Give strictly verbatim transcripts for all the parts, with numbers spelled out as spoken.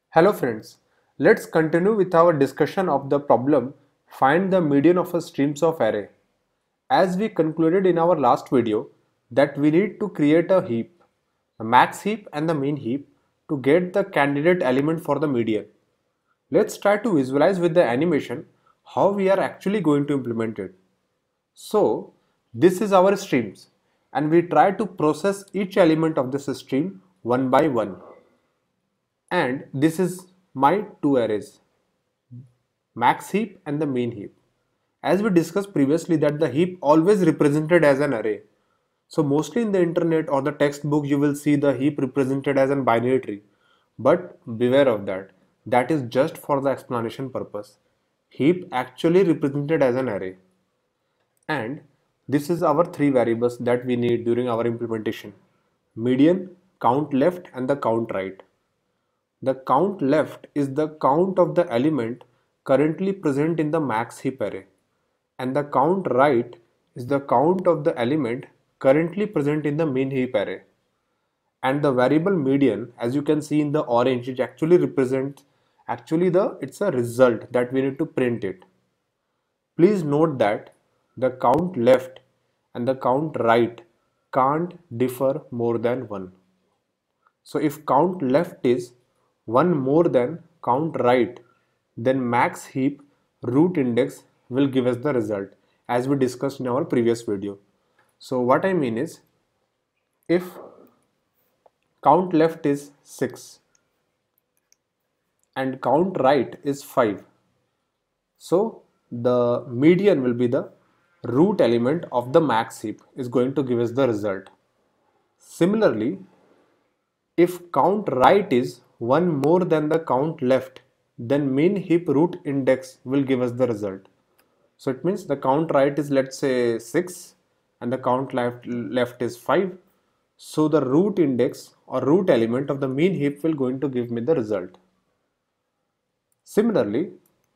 Hello friends, let's continue with our discussion of the problem find the median of a streams of array. As we concluded in our last video that we need to create a heap, the max heap and the min heap to get the candidate element for the median. Let's try to visualize with the animation how we are actually going to implement it. So this is our streams and we try to process each element of this stream one by one. And this is my two arrays, max heap and the min heap. As we discussed previously that the heap always represented as an array. So mostly in the internet or the textbook you will see the heap represented as an binary tree. But beware of that. That is just for the explanation purpose. Heap actually represented as an array. And this is our three variables that we need during our implementation. Median, count left and the count right. The count left is the count of the element currently present in the max heap array, and the count right is the count of the element currently present in the min heap array. And the variable median, as you can see in the orange, it actually represents actually the it's a result that we need to print it. Please note that the count left and the count right can't differ more than one. So if count left is one more than count right, then max heap root index will give us the result as we discussed in our previous video. So what I mean is, if count left is six and count right is five, so the median will be the root element of the max heap is going to give us the result. Similarly, if count right is one more than the count left, then min heap root index will give us the result. So it means the count right is, let's say, six and the count left left is five. So the root index or root element of the min heap will going to give me the result. Similarly,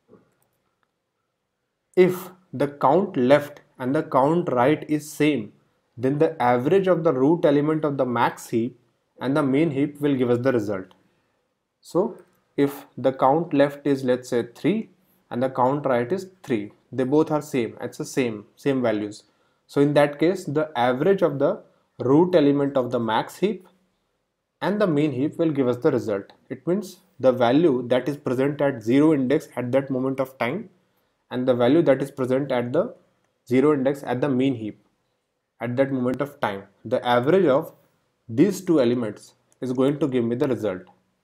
if the count left and the count right is same, then the average of the root element of the max heap and the min heap will give us the result. So if the count left is, let's say, three and the count right is three, they both are same, it's the same same values. So in that case the average of the root element of the max heap and the min heap will give us the result. It means the value that is present at zero index at that moment of time and the value that is present at the zero index at the min heap at that moment of time, the average of these two elements is going to give me the result.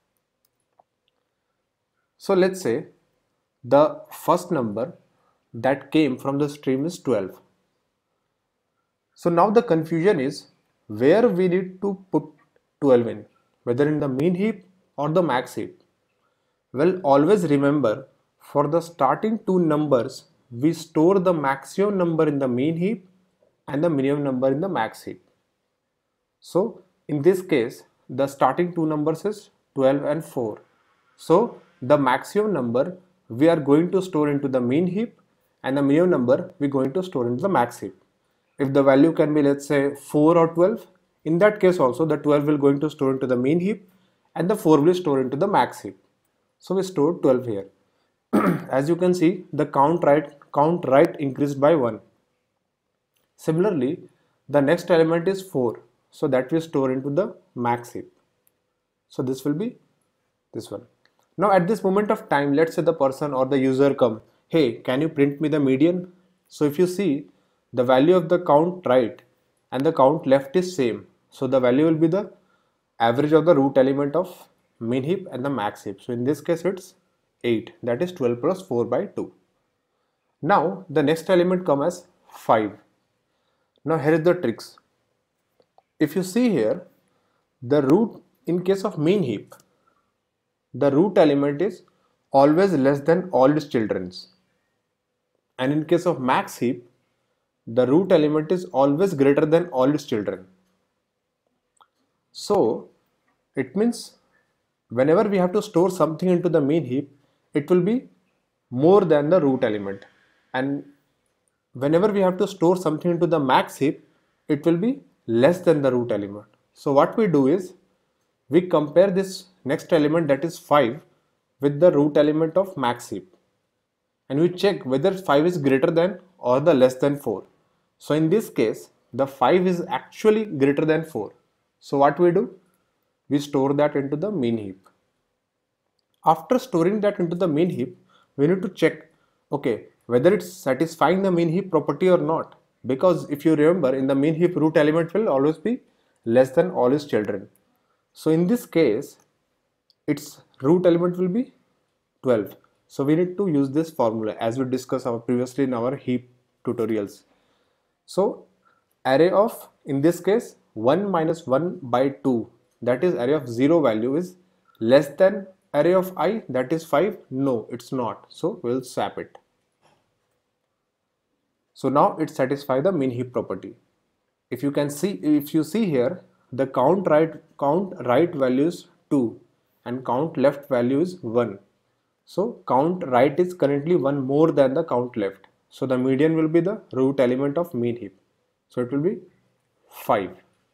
So let's say the first number that came from the stream is twelve. So now the confusion is where we need to put twelve in, whether in the min heap or the max heap. Well, always remember, for the starting two numbers we store the maximum number in the min heap and the minimum number in the max heap. So in this case the starting two numbers is twelve and four. So the maximum number we are going to store into the min heap and the minimum number we are going to store into the max heap. If the value can be, let's say, four or twelve, in that case also the twelve will going to store into the min heap and the four will store into the max heap. So we store twelve here. As you can see, the count right count right increased by one. Similarly, the next element is four, so that we store into the max heap. So this will be this one. Now at this moment of time, let's say the person or the user come, hey, can you print me the median? So if you see, the value of the count right and the count left is same. So the value will be the average of the root element of min heap and the max heap. So in this case it's eight, that is twelve plus four by two. Now the next element come as five. Now here is the tricks. If you see here, the root in case of min heap, the root element is always less than all its children's, and in case of max heap the root element is always greater than all its children. So it means whenever we have to store something into the min heap, it will be more than the root element, and whenever we have to store something into the max heap, it will be less than the root element. So what we do is we compare this next element, that is five, with the root element of max heap, and we check whether five is greater than or the less than four. So in this case, the five is actually greater than four. So what we do? We store that into the mean heap. After storing that into the mean heap, we need to check, okay, whether it's satisfying the mean heap property or not. Because if you remember, in the mean heap, root element will always be less than all its children. So in this case, its root element will be twelve. So we need to use this formula as we discussed our previously in our heap tutorials. So array of, in this case, one minus one by two, that is array of zero value, is less than array of I, that is five. No, it's not. So we'll swap it. So now it satisfies the mean heap property. If you can see, if you see here, the count right count right value is two and count left value is one. So count right is currently one more than the count left. So the median will be the root element of mean heap. So it will be five.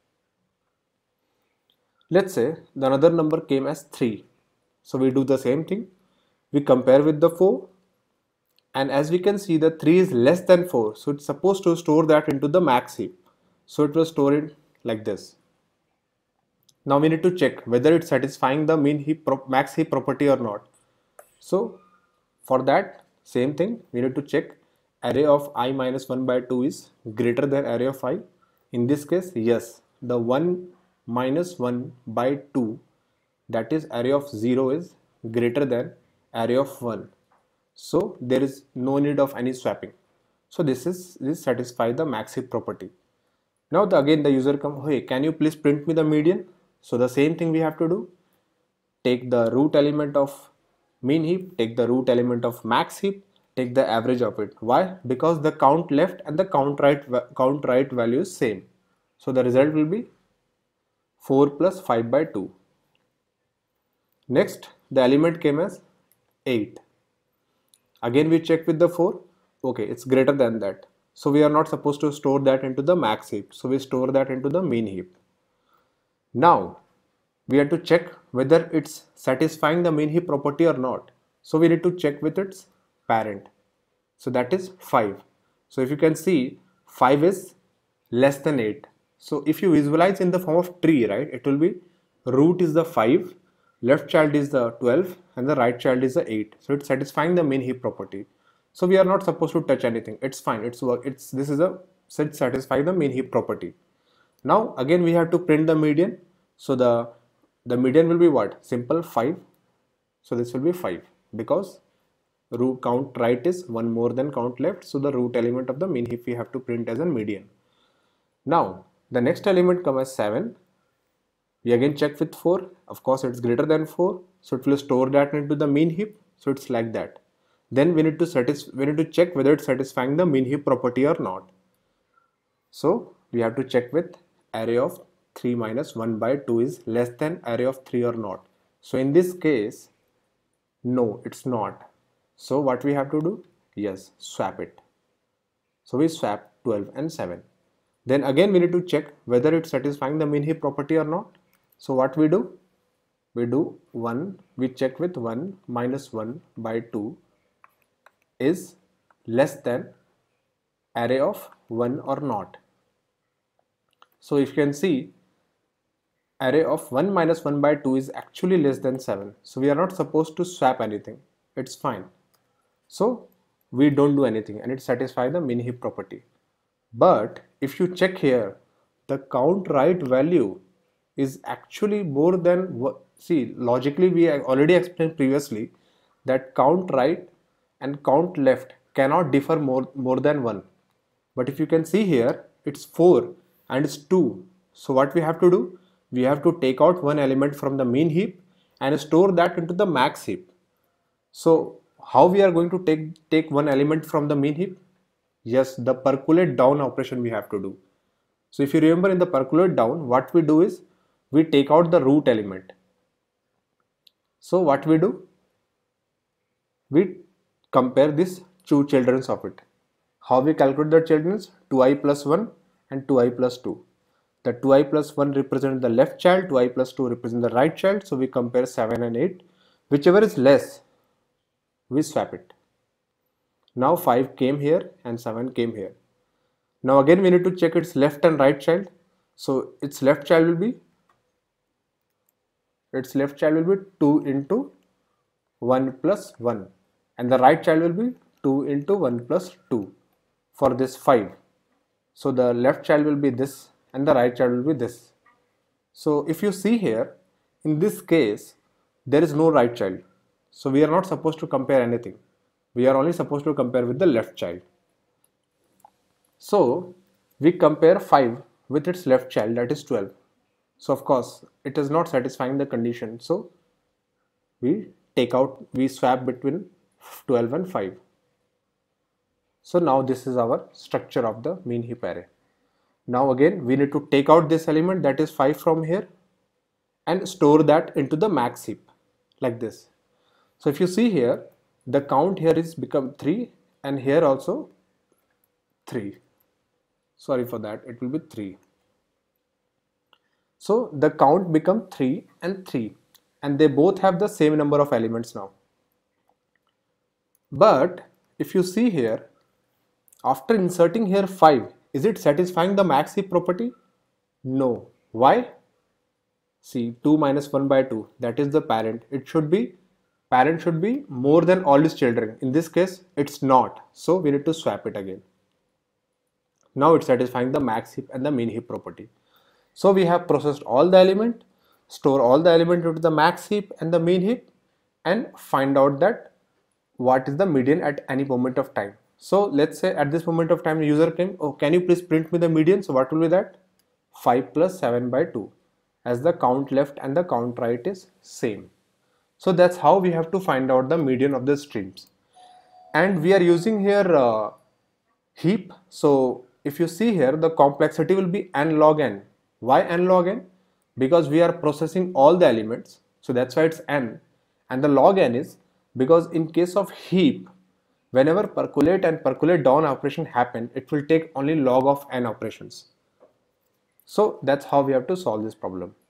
Let's say the another number came as three. So we do the same thing. We compare with the four, and as we can see, the three is less than four. So it's supposed to store that into the max heap. So it will store it like this. Now we need to check whether it's satisfying the mean heap max heap property or not. So for that, same thing, we need to check array of I minus one by two is greater than array of I. In this case, yes, the one minus one by two, that is array of zero, is greater than array of one. So there is no need of any swapping. So this is this satisfies the max heap property. Now the, again the user come, hey, can you please print me the median? So the same thing we have to do. Take the root element of mean heap, take the root element of max heap, take the average of it. Why? Because the count left and the count right count right value is same. So the result will be four plus five by two. Next, the element came as eight. Again we check with the four. Okay, it's greater than that. So we are not supposed to store that into the max heap. So we store that into the mean heap. Now we have to check whether it's satisfying the mean heap property or not. So we need to check with its parent. So that is five. So if you can see, five is less than eight. So if you visualize in the form of tree, right, it will be root is the five, left child is the twelve, and the right child is the eight. So it's satisfying the mean heap property. So we are not supposed to touch anything. It's fine. It's work. It's this is a set satisfy the mean heap property. Now again we have to print the median. So the the median will be what? Simple five. So this will be five because root count right is one more than count left. So the root element of the mean heap we have to print as a median. Now the next element comes as seven. We again check with four. Of course it's greater than four. So it will store that into the mean heap. So it's like that. Then we need to satisfy, we need to check whether it's satisfying the mean heap property or not. So we have to check with array of three minus one by two is less than array of three or not. So in this case, no, it's not. So what we have to do? Yes, swap it. So we swap twelve and seven. Then again we need to check whether it's satisfying the mean heap property or not. So what we do? We do one, we check with one minus one by two is less than array of one or not. So if you can see, array of one minus one by two is actually less than seven. So we are not supposed to swap anything. It's fine. So we don't do anything and it satisfies the mean heap property. But if you check here, the count right value is actually more than what, see, logically we already explained previously that count right and count left cannot differ more, more than one. But if you can see here, it's four and it's two. So what we have to do? We have to take out one element from the mean heap and store that into the max heap. So how we are going to take, take one element from the mean heap? Yes, the percolate down operation we have to do. So if you remember in the percolate down, what we do is we take out the root element. So what we do? We compare these two children of it. How we calculate the children? two i plus one and two i plus two. The two i plus one represents the left child, two i plus two represents the right child. So we compare seven and eight. Whichever is less, we swap it. Now five came here and seven came here. Now again we need to check its left and right child. So its left child will be its left child will be two into one plus one, and the right child will be two into one plus two for this five. So the left child will be this and the right child will be this. So if you see here, in this case there is no right child, so we are not supposed to compare anything. We are only supposed to compare with the left child. So we compare five with its left child, that is twelve. So of course it is not satisfying the condition, so we take out, we swap between twelve and five. So now this is our structure of the mean heap array. Now again we need to take out this element, that is five, from here and store that into the max heap like this. So if you see here, the count here is become three and here also three. Sorry for that, it will be three. So the count become three and three, and they both have the same number of elements now. But if you see here, after inserting here five, is it satisfying the max heap property? No. Why? See, two minus one by two, that is the parent. It should be, parent should be more than all its children. In this case, it's not. So we need to swap it again. Now it's satisfying the max heap and the mean heap property. So we have processed all the element, store all the element into the max heap and the mean heap, and find out that what is the median at any moment of time. So let's say at this moment of time the user came, oh, can you please print me the median? So what will be that? five plus seven by two, as the count left and the count right is same. So that's how we have to find out the median of the streams. And we are using here uh, heap. So if you see here, the complexity will be n log n. Why n log n? Because we are processing all the elements, so that's why it's n. And the log n is because in case of heap, whenever percolate and percolate down operation happen, it will take only log of n operations. So that's how we have to solve this problem.